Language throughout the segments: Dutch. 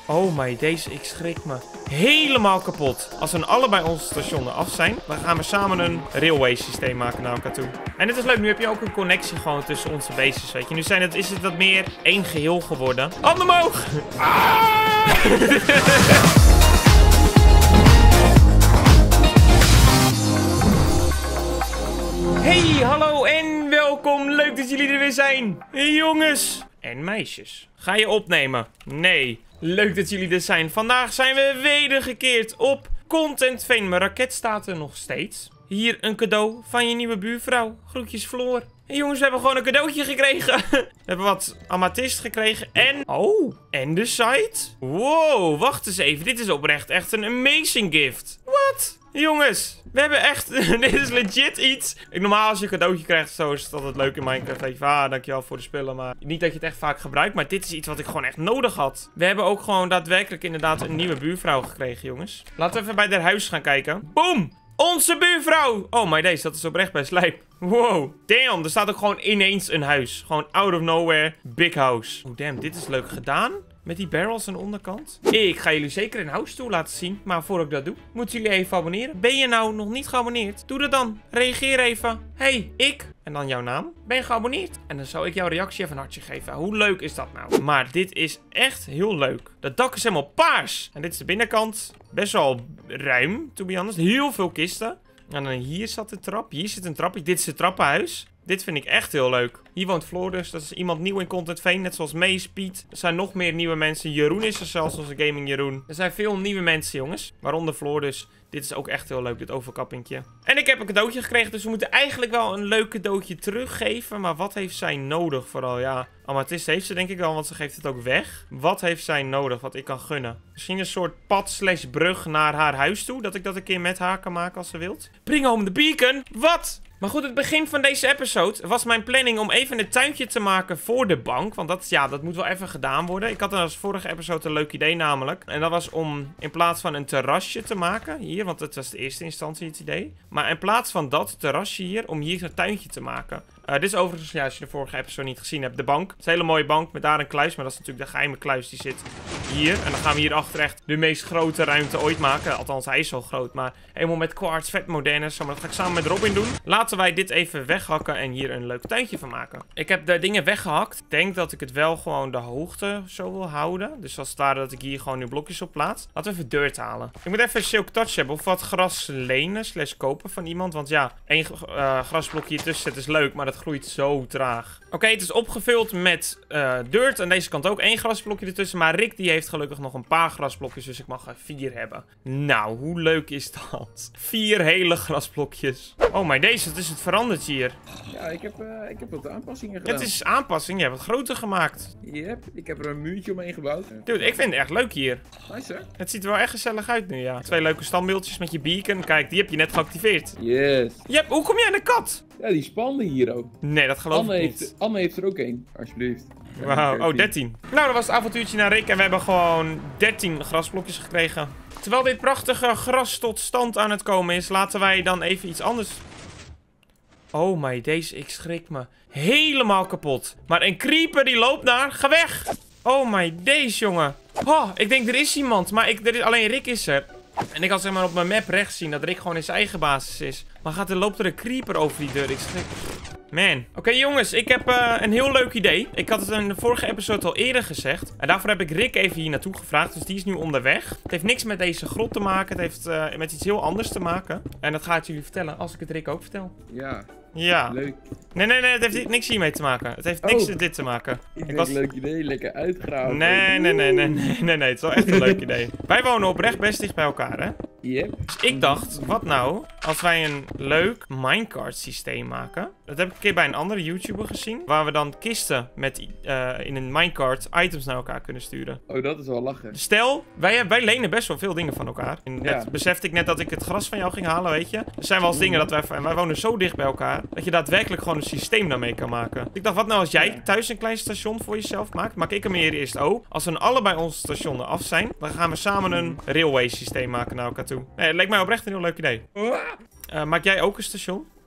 Oh my, ik schrik me helemaal kapot. Als we allebei onze stationen af zijn, dan gaan we samen een railway systeem maken naar elkaar toe. En het is leuk, nu heb je ook een connectie gewoon tussen onze bases, weet je. Nu is het wat meer één geheel geworden. Handen omhoog! Hey, hallo en welkom. Leuk dat jullie er weer zijn. Hey, jongens en meisjes. Ga je opnemen? Nee. Leuk dat jullie er zijn. Vandaag zijn we wedergekeerd op Content Fame. Mijn raket staat er nog steeds. Hier een cadeau van je nieuwe buurvrouw. Groetjes Floor. Hey jongens, we hebben gewoon een cadeautje gekregen. We hebben wat amethyst gekregen en... Oh, en de site? Wow, wacht eens even. Dit is oprecht echt een amazing gift. Wat? Jongens, we hebben echt... Dit is legit iets. Normaal als je een cadeautje krijgt, zo is het altijd leuk in Minecraft. Weet je, dankjewel voor de spullen. Maar niet dat je het echt vaak gebruikt. Maar dit is iets wat ik gewoon echt nodig had. We hebben ook gewoon daadwerkelijk inderdaad een nieuwe buurvrouw gekregen, jongens. Laten we even bij haar huis gaan kijken. Boom! Onze buurvrouw! Oh my days, dat is oprecht best lijp. Wow. Damn, er staat ook gewoon ineens een huis. Gewoon out of nowhere. Big house. Oh damn, dit is leuk gedaan. Met die barrels aan de onderkant. Ik ga jullie zeker een house tour laten zien. Maar voor ik dat doe, moeten jullie even abonneren. Ben je nou nog niet geabonneerd? Doe dat dan. Reageer even. Hey, ik. En dan jouw naam. Ben je geabonneerd? En dan zou ik jouw reactie even een hartje geven. Hoe leuk is dat nou? Maar dit is echt heel leuk. Dat dak is helemaal paars. En dit is de binnenkant. Best wel ruim, to be honest. Heel veel kisten. En dan hier zat de trap. Hier zit een trapje. Dit is het trappenhuis. Dit vind ik echt heel leuk. Hier woont Floor dus. Dat is iemand nieuw in Content Fame. Net zoals Mees, Piet. Er zijn nog meer nieuwe mensen. Jeroen is er zelfs, onze gaming Jeroen. Er zijn veel nieuwe mensen, jongens. Waaronder Floor dus. Dit is ook echt heel leuk, dit overkappingje. En ik heb een cadeautje gekregen, dus we moeten eigenlijk wel een leuk cadeautje teruggeven. Maar wat heeft zij nodig vooral? Ja, amethyst heeft ze denk ik wel, want ze geeft het ook weg. Wat heeft zij nodig, wat ik kan gunnen? Misschien een soort pad/brug naar haar huis toe. Dat ik dat een keer met haar kan maken als ze wilt. Bring home the beacon! Wat? Maar goed, het begin van deze episode was mijn planning om even een tuintje te maken voor de bank. Want dat moet wel even gedaan worden. Ik had als vorige episode een leuk idee namelijk. En dat was om in plaats van een terrasje te maken, hier, want het was de eerste instantie het idee. Maar in plaats van dat terrasje hier, om hier een tuintje te maken. Dit is overigens, ja, als je de vorige episode niet gezien hebt, de bank. Het is een hele mooie bank met daar een kluis, maar dat is natuurlijk de geheime kluis die zit hier. En dan gaan we hier achter echt de meest grote ruimte ooit maken. Althans, hij is zo groot, maar helemaal met quartz, vet moderne. Maar dat ga ik samen met Robin doen. Laten wij dit even weghakken en hier een leuk tuintje van maken. Ik heb de dingen weggehakt. Ik denk dat ik het wel gewoon de hoogte zo wil houden. Dus als het ware dat ik hier gewoon nu blokjes op plaats. Laten we even dirt halen. Ik moet even een silk touch hebben of wat gras lenen / kopen van iemand. Want ja, één grasblokje hier tussen zetten is leuk, maar dat groeit zo traag. Oké, het is opgevuld met dirt. Aan deze kant ook 1 grasblokje ertussen. Maar Rick die heeft gelukkig nog een paar grasblokjes. Dus ik mag er 4 hebben. Nou, hoe leuk is dat? 4 hele grasblokjes. Oh my deze, het is het veranderd hier. Ja, ik heb wat aanpassingen gedaan. Het is aanpassing, je hebt het groter gemaakt. Yep, ik heb er een muurtje omheen gebouwd. Dude, ik vind het echt leuk hier. Nice, hè? Het ziet er wel echt gezellig uit nu, ja. 2 leuke standbeeldjes met je beacon. Kijk, die heb je net geactiveerd. Yes. Yep, hoe kom jij aan de kat? Ja, die spande hier ook. Nee, dat geloof ik niet. Anne heeft er ook één, alsjeblieft. Wauw, oh 13. Nou, dat was het avontuurtje naar Rick en we hebben gewoon 13 grasblokjes gekregen. Terwijl dit prachtige gras tot stand aan het komen is, laten wij dan even iets anders... Oh my days, ik schrik me helemaal kapot. Maar een creeper die loopt naar... Ga weg! Oh my days, jongen. Oh, ik denk er is iemand, maar alleen Rick is er. En ik had zeg maar op mijn map rechts zien dat Rick gewoon in zijn eigen basis is. Maar loopt er een creeper over die deur? Ik schrik... Man. Oké, jongens, ik heb een heel leuk idee. Ik had het in de vorige episode al eerder gezegd. En daarvoor heb ik Rick even hier naartoe gevraagd. Dus die is nu onderweg. Het heeft niks met deze grot te maken. Het heeft met iets heel anders te maken. En dat ga ik jullie vertellen als ik het Rick ook vertel. Ja. Ja. Leuk. Nee, het heeft niks hiermee te maken. Het heeft niks met dit te maken. Ik denk een leuk idee, lekker uitgraven. Nee, het is wel echt een leuk idee. Wij wonen oprecht best dicht bij elkaar, hè? Yep. Dus ik dacht, wat nou als wij een leuk minecart systeem maken? Dat heb ik een keer bij een andere YouTuber gezien. Waar we dan kisten met in een minecart items naar elkaar kunnen sturen. Oh, dat is wel lachen. Stel, wij lenen best wel veel dingen van elkaar. En net besefte ik net dat ik het gras van jou ging halen, weet je. Er zijn wel eens dingen dat wij wonen zo dicht bij elkaar. Dat je daadwerkelijk gewoon een systeem daarmee kan maken. Ik dacht, wat nou als jij thuis een klein station voor jezelf maakt? Maak ik hem eerst ook. Als we allebei onze stationen af zijn, dan gaan we samen een railway systeem maken naar elkaar toe. Nee, het leek mij oprecht een heel leuk idee. Maak jij ook een station?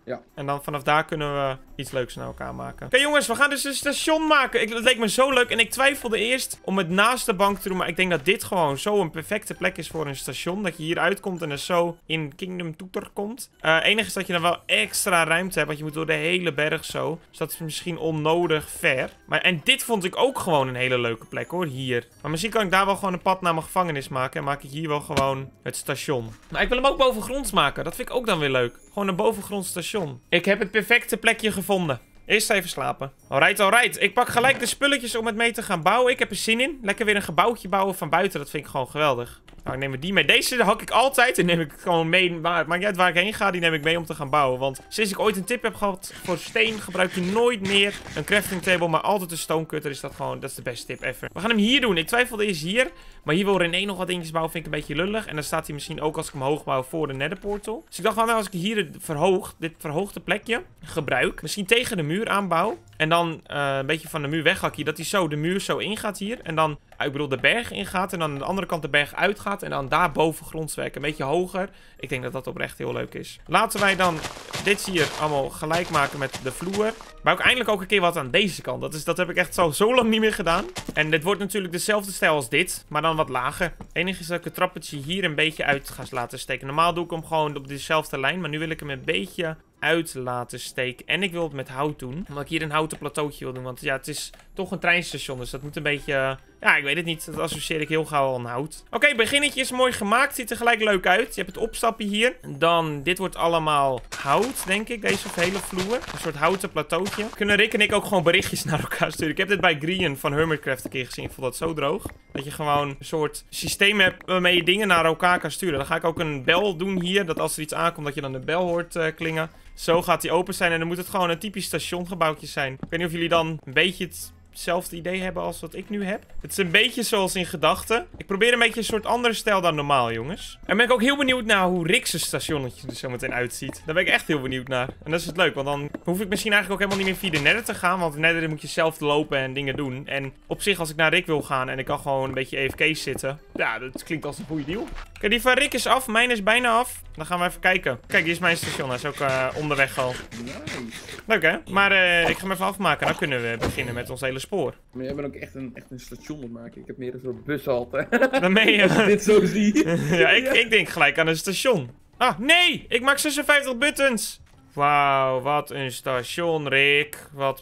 Ja. En dan vanaf daar kunnen we iets leuks naar elkaar maken. Oké, jongens, we gaan dus een station maken. Het leek me zo leuk. En ik twijfelde eerst om het naast de bank te doen. Maar ik denk dat dit gewoon zo een perfecte plek is voor een station. Dat je hier uitkomt en er zo in Kingdom Toeter komt. Enige is dat je dan wel extra ruimte hebt. Want je moet door de hele berg zo. Dus dat is misschien onnodig ver. En dit vond ik ook gewoon een hele leuke plek hoor. Hier. Maar misschien kan ik daar wel gewoon een pad naar mijn gevangenis maken. En maak ik hier wel gewoon het station. Maar ik wil hem ook bovengronds maken. Dat vind ik ook dan weer leuk. Gewoon een bovengronds station. Ik heb het perfecte plekje gevonden. Eerst even slapen. Alright. Ik pak gelijk de spulletjes om het mee te gaan bouwen. Ik heb er zin in. Lekker weer een gebouwtje bouwen van buiten. Dat vind ik gewoon geweldig. Nou, ik neem die mee. Deze hak ik altijd. En neem ik gewoon mee. Maar het maakt niet uit waar ik heen ga. Die neem ik mee om te gaan bouwen. Want sinds ik ooit een tip heb gehad voor steen, gebruik je nooit meer een crafting table. Maar altijd een stone cutter is dat gewoon. Dat is de beste tip ever. We gaan hem hier doen. Ik twijfelde eerst hier. Maar hier wil René nog wat dingetjes bouwen. Vind ik een beetje lullig. En dan staat hij misschien ook als ik hem hoog bouw voor de nether portal. Dus ik dacht wel, nou, als ik hier dit verhoogde plekje gebruik. Misschien tegen de muur aanbouw. En dan een beetje van de muur weghak hier. Dat hij zo de muur zo ingaat hier. En dan, ik bedoel, de berg ingaat. En dan aan de andere kant de berg uitgaat. En dan daar bovengronds werken. Een beetje hoger. Ik denk dat dat oprecht heel leuk is. Laten wij dan dit hier allemaal gelijk maken met de vloer. Maar ook eindelijk ook een keer wat aan deze kant. Dat heb ik echt zo lang niet meer gedaan. En dit wordt natuurlijk dezelfde stijl als dit. Maar dan wat lager. Het enige is dat ik het trappetje hier een beetje uit ga laten steken. Normaal doe ik hem gewoon op dezelfde lijn. Maar nu wil ik hem een beetje uit laten steken. En ik wil het met hout doen. Omdat ik hier een houten plateautje wil doen. Want ja, het is toch een treinstation. Dus dat moet een beetje... ja, ik weet het niet. Dat associeer ik heel gauw aan hout. Oké, beginnetje is mooi gemaakt. Ziet er gelijk leuk uit. Je hebt het opstapje hier. Dan, dit wordt allemaal hout, denk ik. Deze hele vloer. Een soort houten plateautje. Kunnen Rick en ik ook gewoon berichtjes naar elkaar sturen. Ik heb dit bij Grian van Hermitcraft een keer gezien. Ik vond dat zo droog. Dat je gewoon een soort systeem hebt waarmee je dingen naar elkaar kan sturen. Dan ga ik ook een bel doen hier. Dat als er iets aankomt, dat je dan de bel hoort klingen. Zo gaat die open zijn en dan moet het gewoon een typisch stationgebouwtje zijn. Ik weet niet of jullie dan een beetje hetzelfde idee hebben als wat ik nu heb. Het is een beetje zoals in gedachten. Ik probeer een beetje een soort andere stijl dan normaal, jongens. En ben ik ook heel benieuwd naar hoe Rick's stationnetje er zo meteen uitziet. Daar ben ik echt heel benieuwd naar. En dat is het leuk, want dan hoef ik misschien eigenlijk ook helemaal niet meer via de nether te gaan. Want de nether moet je zelf lopen en dingen doen. En op zich, als ik naar Rick wil gaan en ik kan gewoon een beetje AFK zitten. Ja, dat klinkt als een goede deal. Oké, die van Rick is af. Mijn is bijna af. Dan gaan we even kijken. Kijk, dit is mijn station. Hij is ook onderweg al. Nice. Leuk, hè? Maar ik ga hem even afmaken. Dan kunnen we beginnen met ons hele spoor. Maar jij bent ook echt een station aan het maken. Ik heb meer een soort bushalte. Dan ben je... Als ik dit zo zie. Ja, ik denk gelijk aan een station. Ah, nee! Ik maak 56 buttons! Wauw, wat een station, Rick. Wat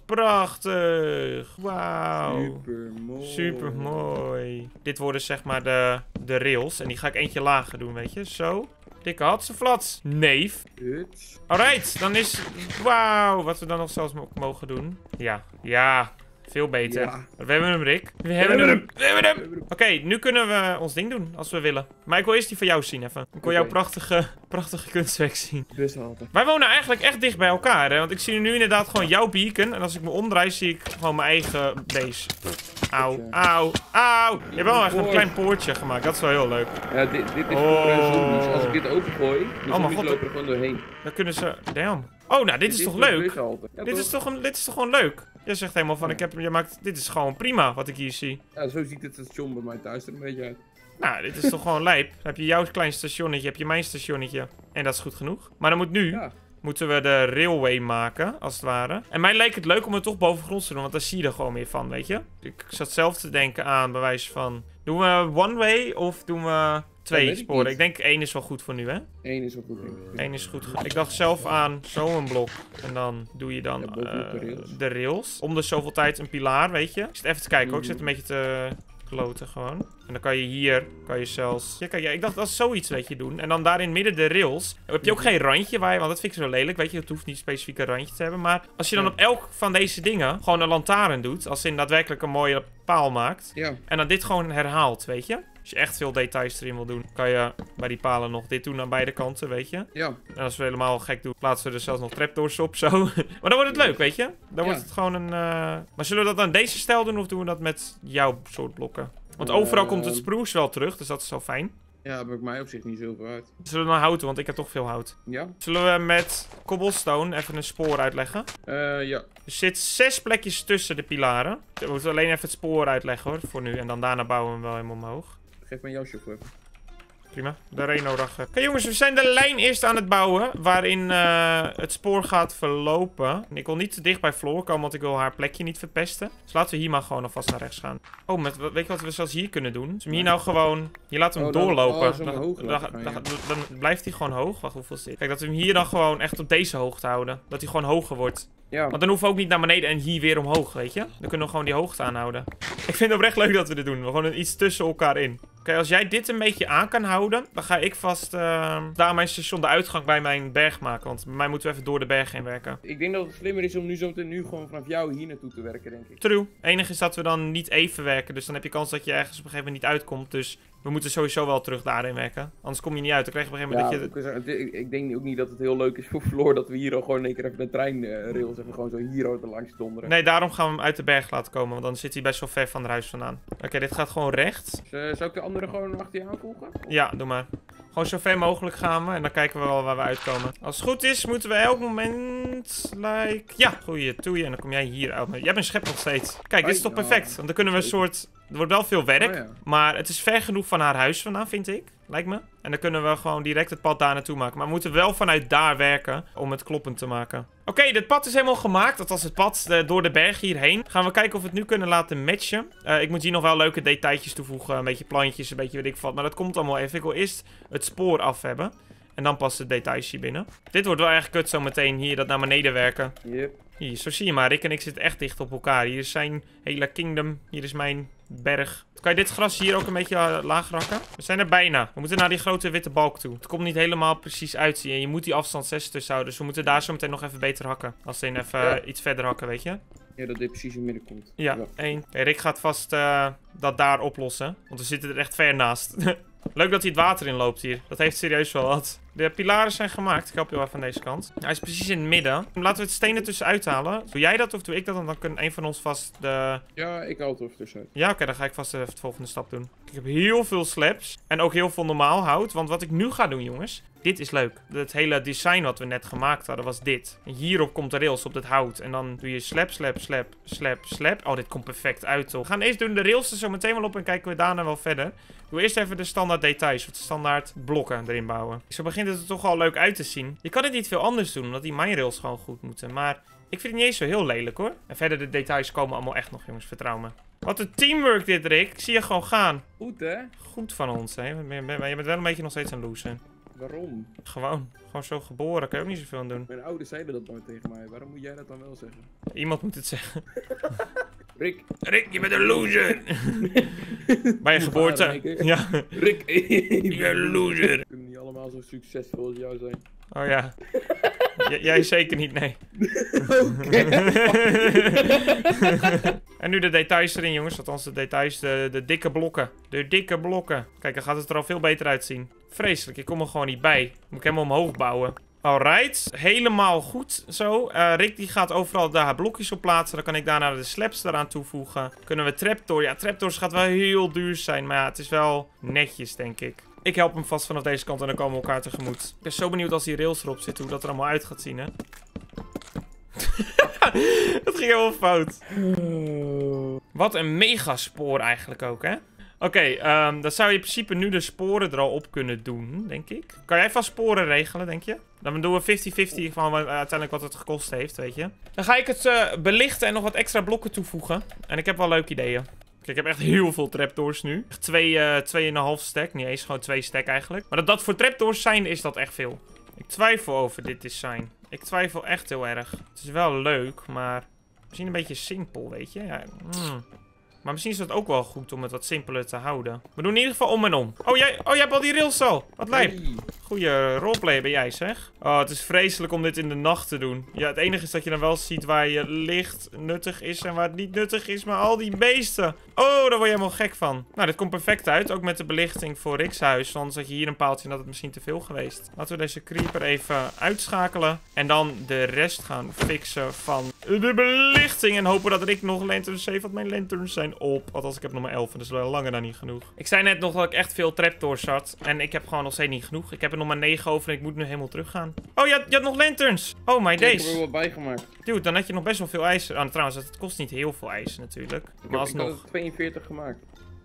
prachtig. Wauw. Super mooi. Dit worden zeg maar de rails. En die ga ik eentje lager doen, weet je. Zo. Dikke hatseflats. Neef. Alright, dan is... Wauw, wat we dan nog zelfs mogen doen. Ja. Veel beter. Ja. We hebben hem, Rick. We hebben hem. Oké, nu kunnen we ons ding doen, als we willen. Maar ik wil eerst die van jou zien, even. Ik wil jouw prachtige kunstwerk zien. Bushalte. Wij wonen eigenlijk echt dicht bij elkaar, hè. Want ik zie nu inderdaad gewoon jouw beacon. En als ik me omdraai, zie ik gewoon mijn eigen base. Auw. Je hebt wel echt een klein poortje gemaakt. Dat is wel heel leuk. Ja, dit is voor zombies. Als ik dit opengooi, dan lopen er gewoon doorheen. Dan kunnen ze... Damn. Oh, nou, dit is toch leuk? Ja, dit is toch gewoon leuk? Je zegt helemaal van, dit is gewoon prima wat ik hier zie. Ja, zo ziet het station bij mij thuis er een beetje uit. Nou, dit is toch gewoon lijp. Dan heb je jouw klein stationnetje, heb je mijn stationnetje. En dat is goed genoeg. Maar dan moet nu... Ja. Moeten we de railway maken, als het ware. En mij leek het leuk om het toch bovengronds te doen, want daar zie je er gewoon meer van, weet je. Ik zat zelf te denken aan, bij wijze van... Doen we one way of doen we 2 sporen? Ik denk 1 is wel goed voor nu, hè? 1 is wel goed, denk ik. 1 is goed. Ik dacht zelf aan zo'n blok. En dan doe je dan de rails. Om de zoveel tijd een pilaar, weet je. Ik zit even te kijken hoor. Ik zit een beetje te... kloten gewoon. En dan kan je hier, zelfs... Ja, kijk, ik dacht dat is zoiets, weet je, doen. En dan daar in het midden de rails. Dan heb je ook geen randje waar je... Want dat vind ik zo lelijk, weet je. Het hoeft niet specifiek een randje te hebben. Maar als je dan op elk van deze dingen gewoon een lantaarn doet. Als in daadwerkelijk een mooie paal maakt. Ja. En dan dit gewoon herhaalt, weet je. Als je echt veel details erin wil doen, kan je bij die palen nog dit doen aan beide kanten, weet je. Ja. En als we helemaal gek doen, plaatsen we er zelfs nog trapdoors op, zo. Maar dan wordt het leuk, weet je. Dan wordt het gewoon een... Maar zullen we dat aan deze stijl doen of doen we dat met jouw soort blokken? Want overal komt het spruce wel terug, dus dat is wel fijn. Ja, dat maakt mij op zich niet zoveel uit. Zullen we dan hout doen, want ik heb toch veel hout. Ja. Zullen we met cobblestone even een spoor uitleggen? Ja. Er zit 6 plekjes tussen de pilaren. We moeten alleen even het spoor uitleggen hoor, voor nu. En dan daarna bouwen we hem wel helemaal omhoog. Geef mijn jasje op even. Prima. De Reno-raggen. Oké, jongens, we zijn de lijn eerst aan het bouwen. Waarin het spoor gaat verlopen. Ik wil niet te dicht bij Floor komen, want ik wil haar plekje niet verpesten. Dus laten we hier maar gewoon alvast naar rechts gaan. Oh, weet je wat we zelfs hier kunnen doen? Dus hem hier nou gewoon... Hier laten we hem doorlopen. Dan blijft hij gewoon hoog. Wacht, hoeveel is dit? Kijk, dat we hem hier dan gewoon echt op deze hoogte houden. Dat hij gewoon hoger wordt. Ja. Want dan hoeven we ook niet naar beneden en hier weer omhoog, weet je? Dan kunnen we gewoon die hoogte aanhouden. Ik vind het oprecht leuk dat we dit doen. We gewoon iets tussen elkaar in. Oké, als jij dit een beetje aan kan houden, dan ga ik vast daar mijn station de uitgang bij mijn berg maken. Want bij mij moeten we even door de berg heen werken. Ik denk dat het slimmer is om nu gewoon vanaf jou hier naartoe te werken, denk ik. True. Enige is dat we dan niet even werken. Dus dan heb je kans dat je ergens op een gegeven moment niet uitkomt. Dus we moeten sowieso wel terug daarin werken. Anders kom je niet uit. Dan krijg je op een gegeven moment dat je... Ik denk ook niet dat het heel leuk is voor Floor dat we hier al gewoon in één keer even de treinrails even gewoon zo hier er langs donderen. Nee, daarom gaan we hem uit de berg laten komen. Want dan zit hij best wel ver van het huis vandaan. Oké, dit gaat gewoon recht. Dus, zou ik de andere gewoon achter je aanvolgen? Ja, doe maar. Gewoon zo ver mogelijk gaan we en dan kijken we wel waar we uitkomen. Als het goed is, moeten we elk moment... Ja, goeie toeie. En dan kom jij hier uit. Jij bent een schep nog steeds. Kijk, dit is toch perfect? Want dan kunnen we een soort... Er wordt wel veel werk, maar het is ver genoeg van haar huis vandaan, vind ik. Lijkt me. En dan kunnen we gewoon direct het pad daar naartoe maken. Maar we moeten wel vanuit daar werken om het kloppend te maken. Oké, dit pad is helemaal gemaakt. Dat was het pad door de berg hierheen. Gaan we kijken of we het nu kunnen laten matchen. Ik moet hier nog wel leuke detailtjes toevoegen. Een beetje plantjes, een beetje weet ik wat. Maar dat komt allemaal even. Ik wil eerst het spoor af hebben. En dan pas de details hier binnen. Dit wordt wel erg kut zo meteen hier, dat naar beneden werken. Yep. Hier, zo zie je maar. Rick en ik zitten echt dicht op elkaar. Hier is zijn hele kingdom. Hier is mijn berg. Kan je dit gras hier ook een beetje laag rakken? We zijn er bijna. We moeten naar die grote witte balk toe. Het komt niet helemaal precies uitzien. En je moet die afstand 6 tussen houden. Dus we moeten daar zo meteen nog even beter hakken. Als in even iets verder hakken, weet je? Ja, dat dit precies in het midden komt. Ja, 1. Okay, Rick gaat vast dat daar oplossen. Want we zitten er echt ver naast. Leuk dat hij het water in loopt hier. Dat heeft serieus wel wat. De pilaren zijn gemaakt. Ik help je wel even aan deze kant. Hij is precies in het midden. Laten we het stenen tussenuit halen. Doe jij dat of doe ik dat? Dan kan een van ons vast de... Ja, ik haal het er tussenuit. Ja, oké, dan ga ik vast even de volgende stap doen. Ik heb heel veel slabs. En ook heel veel normaal hout. Want wat ik nu ga doen, jongens. Dit is leuk. Het hele design wat we net gemaakt hadden was dit. En hierop komt de rails op het hout. En dan doe je slab, slab, slab, slab, slab. Oh, dit komt perfect uit, toch? We gaan eerst doen de rails er zo meteen wel op en kijken we daarna wel verder. Doe eerst even de standaard details. Of de standaard blokken erin bouwen. Zo begint het er toch al leuk uit te zien. Je kan het niet veel anders doen, omdat die minerails gewoon goed moeten. Maar ik vind het niet eens zo heel lelijk, hoor. En verder, de details komen allemaal echt nog, jongens. Vertrouw me. Wat een teamwork dit, Rick. Ik zie je gewoon gaan. Goed, hè? Goed van ons, hè. Je bent wel een beetje nog steeds een loser. Waarom? Gewoon zo geboren. Kan je ook niet zoveel aan doen. Mijn ouders zeiden dat nooit tegen mij. Waarom moet jij dat dan wel zeggen? Iemand moet het zeggen. Rick, je bent een loser. Bij je geboorte. Ja. Rick, je bent een loser. We kunnen niet allemaal zo succesvol als jou zijn. Oh ja. Jij zeker niet, nee. En nu de details erin, jongens. Althans, de details, de dikke blokken. De dikke blokken. Kijk, dan gaat het er al veel beter uitzien. Vreselijk, ik kom er gewoon niet bij. Moet ik helemaal omhoog bouwen. Alright, helemaal goed zo. Rick die gaat overal daar blokjes op plaatsen. Dan kan ik daarna de slabs eraan toevoegen. Kunnen we trapdoor. Ja, trapdoors gaat wel heel duur zijn. Maar ja, het is wel netjes, denk ik. Ik help hem vast vanaf deze kant en dan komen we elkaar tegemoet. Ik ben zo benieuwd als die rails erop zitten, hoe dat er allemaal uit gaat zien, hè. Dat ging helemaal fout. Wat een megaspoor eigenlijk ook, hè. Oké, dan zou je in principe nu de sporen er al op kunnen doen, denk ik. Kan jij vast sporen regelen, denk je? Dan doen we 50-50 van uiteindelijk wat het gekost heeft, weet je. Dan ga ik het belichten en nog wat extra blokken toevoegen. En ik heb wel leuke ideeën. Kijk, ik heb echt heel veel trapdoors nu. 2,5 stack. Niet eens, gewoon 2 stack eigenlijk. Maar dat voor trapdoors zijn, is dat echt veel. Ik twijfel over dit design. Ik twijfel echt heel erg. Het is wel leuk, maar misschien een beetje simpel, weet je. Ja, Maar misschien is het ook wel goed om het wat simpeler te houden. We doen in ieder geval om en om. Oh, jij hebt al die rails al. Wat lijp. Hey. Goeie roleplay ben jij, zeg. Oh, het is vreselijk om dit in de nacht te doen. Ja, het enige is dat je dan wel ziet waar je licht nuttig is en waar het niet nuttig is. Maar al die beesten. Oh, daar word je helemaal gek van. Nou, dit komt perfect uit. Ook met de belichting voor Rick's huis. Anders had je hier een paaltje en dat het misschien te veel geweest. Laten we deze creeper even uitschakelen. En dan de rest gaan fixen van de belichting. En hopen dat Rick nog lanterns heeft. Want mijn lanterns zijn op. Althans, ik heb nog maar 11. En dat is wel langer dan niet genoeg. Ik zei net nog dat ik echt veel trapdoors had. En ik heb gewoon nog steeds niet genoeg. Ik heb er nog maar 9 over en ik moet nu helemaal teruggaan. Oh, je had nog lanterns. Oh my days. Ik heb er wel bijgemaakt. Dude, dan had je nog best wel veel ijzer. Trouwens, het kost niet heel veel ijzer natuurlijk. Maar Ik had 42 gemaakt.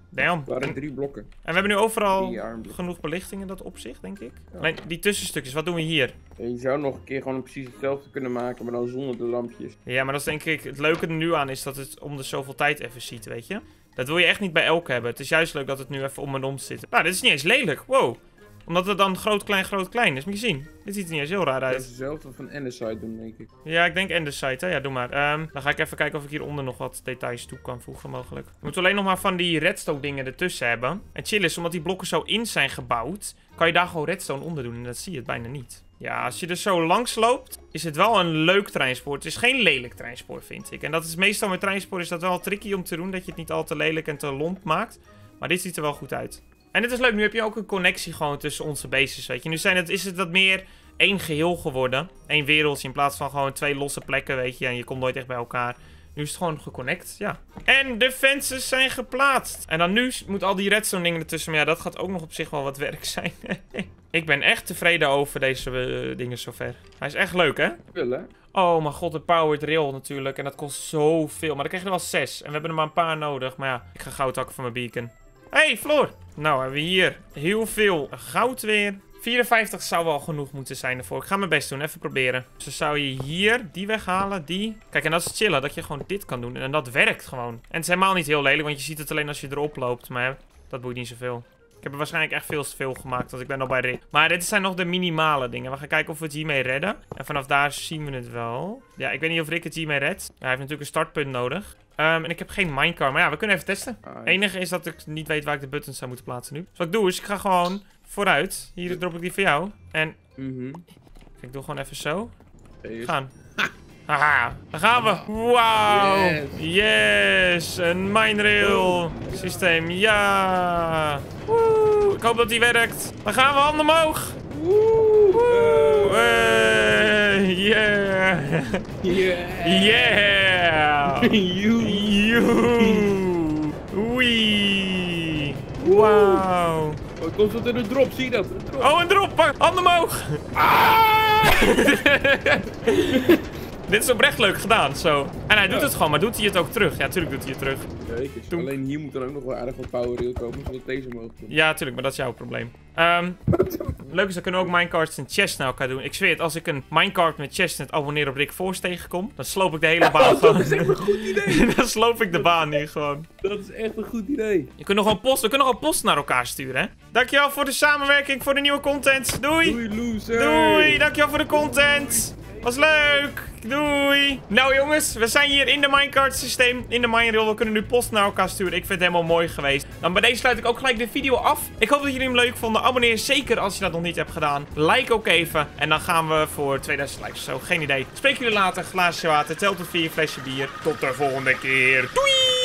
Damn. Er waren 3 blokken. En we hebben nu overal 3 armblokken. genoeg belichting in dat opzicht, denk ik. Ja. Alleen die tussenstukjes, wat doen we hier? En je zou nog een keer gewoon precies hetzelfde kunnen maken, maar dan zonder de lampjes. Ja, maar dat is denk ik... Het leuke er nu aan is dat het om de zoveel tijd even ziet, weet je? Dat wil je echt niet bij elk hebben. Het is juist leuk dat het nu even om en om zit. Nou, dit is niet eens lelijk. Wow. Omdat het dan groot, klein is. Moet je zien. Dit ziet er niet eens heel raar Dat is uit. hetzelfde van Andesite doen, denk ik. Ja, ik denk Andesite, hè? Ja, doe maar. Dan ga ik even kijken of ik hieronder nog wat details toe kan voegen, mogelijk. We moeten alleen nog maar van die redstone dingen ertussen hebben. En chill is, omdat die blokken zo in zijn gebouwd, kan je daar gewoon redstone onder doen. En dat zie je het bijna niet. Ja, als je er zo langs loopt, is het wel een leuk treinspoor. Het is geen lelijk treinspoor, vind ik. En dat is meestal met treinspoor is dat wel tricky om te doen. Dat je het niet al te lelijk en te lomp maakt. Maar dit ziet er wel goed uit. En het is leuk, nu heb je ook een connectie gewoon tussen onze bases, weet je. Nu is het wat meer één geheel geworden. Eén wereldje in plaats van gewoon 2 losse plekken, weet je. En je komt nooit echt bij elkaar. Nu is het gewoon geconnect, ja. En de fences zijn geplaatst. En dan nu moet al die redstone dingen ertussen. Maar ja, dat gaat ook nog op zich wel wat werk zijn. Ik ben echt tevreden over deze dingen zover. Hij is echt leuk, hè? Wel, hè? Oh mijn god, de powered rail natuurlijk. En dat kost zoveel. Maar dan krijg je er wel 6. En we hebben er maar een paar nodig. Maar ja, ik ga goud hakken voor mijn beacon. Hey, Floor. Nou, hebben we hier heel veel goud weer. 54 zou wel genoeg moeten zijn ervoor. Ik ga mijn best doen, even proberen. Dus dan zou je hier die weghalen, die. Kijk, en dat is chillen, dat je gewoon dit kan doen. En dat werkt gewoon. En het is helemaal niet heel lelijk, want je ziet het alleen als je erop loopt. Maar dat boeit niet zoveel. Ik heb er waarschijnlijk echt veel te veel gemaakt, want ik ben al bij de... Maar dit zijn nog de minimale dingen. We gaan kijken of we het hiermee redden. En vanaf daar zien we het wel. Ja, ik weet niet of Rick het hiermee redt. Ja, hij heeft natuurlijk een startpunt nodig. En ik heb geen minecart, maar ja, we kunnen even testen. Het enige is dat ik niet weet waar ik de buttons zou moeten plaatsen nu. Dus wat ik doe is, ik ga gewoon vooruit. Hier drop ik die voor jou. En ik doe gewoon even zo. Gaan. Haha, daar gaan we. Wauw. Yes. Een minerail systeem. Ja. Woe. Ik hoop dat die werkt. Dan gaan we, handen omhoog. Yeah. Yeah. Wee. Wauw. Oh, komt wat in de drop, zie je dat? Oh, een drop. Handen omhoog. Dit is oprecht leuk gedaan, zo. En hij doet het gewoon, maar doet hij het ook terug? Ja, tuurlijk doet hij het terug. Zeker. Alleen hier moet er ook nog wel aardig wat power rail komen, zodat deze mogelijk is. Ja, tuurlijk, maar dat is jouw probleem. Leuk is, dat kunnen we ook minecarts en chests naar elkaar doen. Ik zweer het, als ik een minecart met chest en het abonneren op Rick Force tegenkom, dan sloop ik de hele baan gewoon. Dat is echt een goed idee. Dan sloop ik de baan nu gewoon. Dat is echt een goed idee. We kunnen gewoon post naar elkaar sturen, hè. Dankjewel voor de samenwerking, voor de nieuwe content. Doei! Doei, loser! Doei, dankjewel voor de content. Was leuk. Doei. Nou jongens, we zijn hier in de minecart systeem, in de minerail. We kunnen nu post naar elkaar sturen. Ik vind het helemaal mooi geweest. Dan bij deze sluit ik ook gelijk de video af. Ik hoop dat jullie hem leuk vonden. Abonneer zeker als je dat nog niet hebt gedaan. Like ook even. En dan gaan we voor 2000 likes. Zo, geen idee. Spreek jullie later. Glaasje water. Telt tot 4 flesje bier. Tot de volgende keer. Doei!